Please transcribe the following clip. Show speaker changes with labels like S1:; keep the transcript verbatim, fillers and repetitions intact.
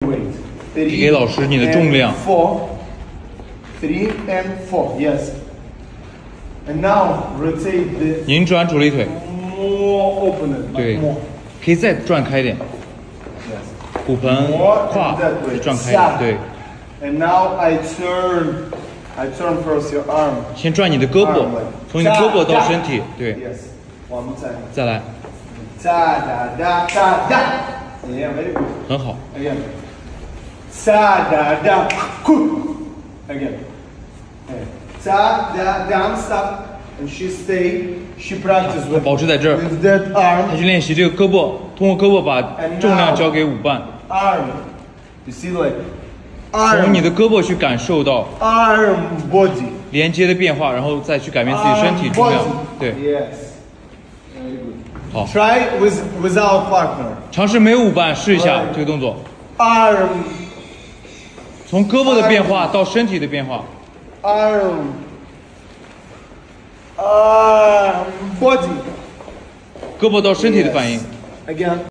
S1: weight.
S2: 递给老师你的重量。
S1: Four. Three and four. Yes. And now rotate the
S2: 拧转主力腿，
S1: more open it.
S2: 对
S1: More.
S2: 可以再转开一点，
S1: Yes.
S2: 骨盆
S1: More
S2: 胯
S1: and that way.
S2: 转开一点，对。
S1: And now I turn. I turn first your arm.
S2: 先转你的胳膊，从你的胳膊到身体，对，
S1: Yes. One more time.
S2: 再来，
S1: Da da da da da. Yeah, very good.
S2: 很好。
S1: Again. Da da da. Again. Da da da. Stop. And she stay. She practice with,
S2: 保持在这儿，
S1: with that
S2: 他
S1: arm.
S2: 去练习这个胳膊，通过胳膊把重量交给舞伴，
S1: Arm. You see, like
S2: 从你
S1: arm,
S2: 的胳膊去感受到
S1: arm, body.
S2: 连接的变化，然后再去改变自己身体
S1: Arm,
S2: 重量
S1: body.。
S2: 对，
S1: Yes. Very good.
S2: 好，
S1: Try with without partner.
S2: 尝试没有舞伴试一下这个动作，
S1: Arm,
S2: 从胳膊的变化到身体的变化，
S1: arm, arm, body.
S2: 胳膊到身体的反应。
S1: Again.